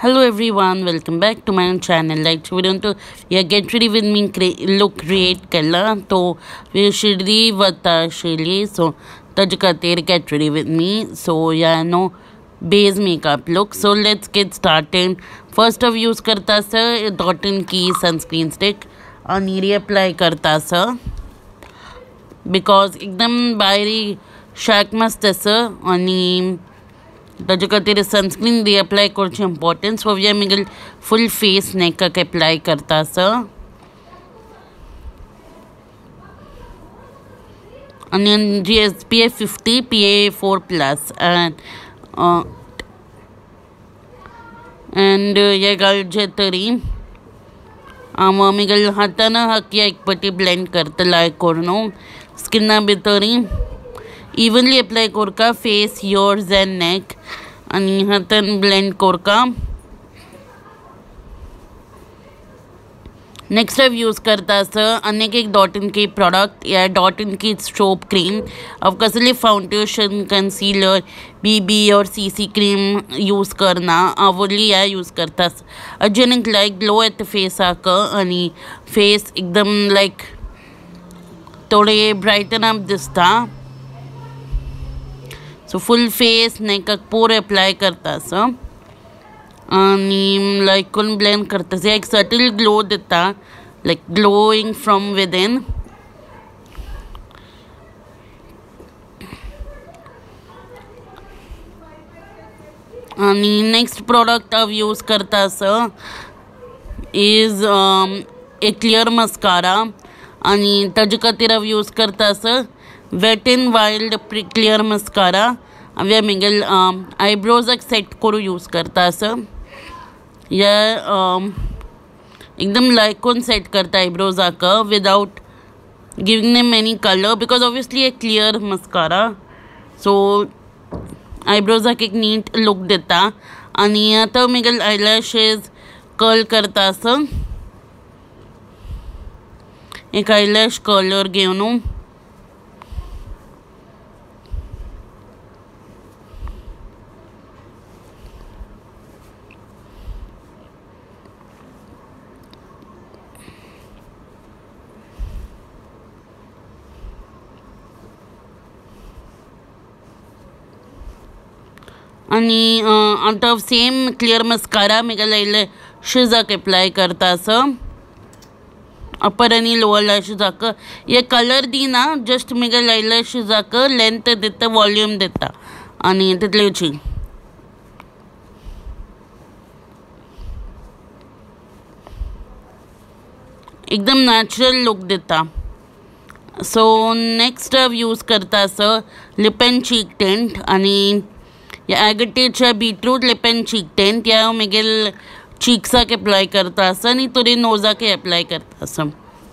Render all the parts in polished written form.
Hello everyone, welcome back to my channel. Like we don't to get ready with me look create kalla to we should vata shili so tajkater get ready with me. So no base makeup look. So let's get started. First of use karta sa Dot & Key sunscreen stick and reapply karta sa because एकदम बाहेरी शाक मस्त असं आणि ताजे खातीर sunscreen reapply करची important so we मिगल full face नेकाक एप्लाय करता आसा आणि जी SPF 50 PA4+ and ये घालचे तरी मिगल हातान हाकी एक पटी ब्लेंड करता लायक करून स्किना भितरी evenly apply korka face, ears and neck आणि हातान blend korka. Next I've use करता असं अनेक एक Dot & Key product या Dot & Key soap cream अब कसले फाउंडेशन कंसीलर BB और CC क्रीम यूज करना आवडली या यूज करता अजून लाईक ग्लो येत फेस आका आणि फेस एकदम लाईक थोडे ब्राइटन अप दिसता. सो फुल फेस नेकाक पूरे अप्लाय करता असं आणि लाईक करून ब्लेंड करता एक सटल ग्लो देता लाईक ग्लोईंग फ्रॉम विदिन. आणि नेक्स्ट प्रोडक्ट हांव यूज करता असं इज ए क्लियर मस्कारा आणि ताजे खातीर हांव यूज करता असं Wet n Wild clear mascara हांवें मिगल आयब्रोजाक सेट करून यूज करता असं या एकदम लायक करून सेट करता आयब्रोजाक without giving them any colour because obviously a clear mascara so आयब्रोजाक एक नीट लुक देता. आणि आतां मिगल आयलॅशेस कर्ल करता असं एक आयलॅश कर्लर घेवन आणि आता सेम क्लियर मस्कारा मिगल लॅशेसाक एप्लाय करता असं अपर आणि लोअर लॅशेसाक ये कलर दिना जस्ट मिगल लॅशेसाक लेंथ दिता वॉल्यूम दिता आणि तितलेची एकदम नॅचरल लुक दिता. सो नेक्स्ट यूज करता असं लिप अँड चीक टेंट आणि या ॲगटेच्या beetroot lip and cheek tint या मिगेल चीक्साक एप्लाय करता असं आणि थोडी नोजाक एप्लाय करता असं.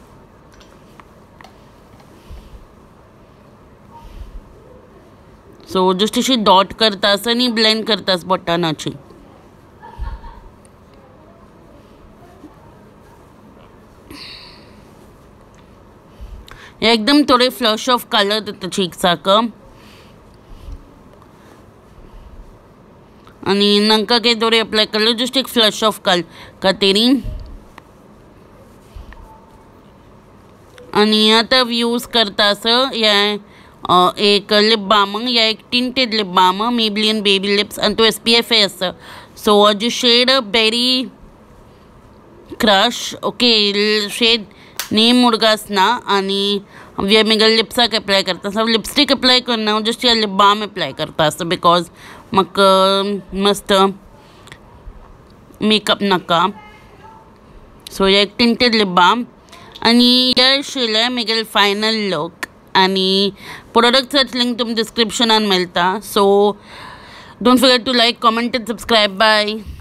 सो जस्ट अशी डॉट करता असं आणि ब्लेंड करता बोटानाची एकदम थोडे फ्लश ऑफ कलर देता चीक्साक आणि नंका के थोडे अप्लाय करलो जस्ट एक फ्लश ऑफ कलर खातीर. आणि आता यूज करता असं या एक लिप बाम या एक tinted lip balm Maybelline baby lips आणि तो SPF असं सो हाजी shade berry crush okay shade name उडगासना आणि वे मिगल लिप्साक एप्लाय करता असं लिपस्टिक एप्लाय करना जस्ट या लिप बाम एप्लाय करता असं बिकॉज म्हाका मस्त मेकअप नाका. सो एक टिंटेड लिप बाम आणि या आशिल्लें मिगेल फायनल लुक आणि प्रोडक्ट्स लिंक तुमकां डिस्क्रिप्शनान मेळटा. So don't forget to like comment and subscribe. Bye.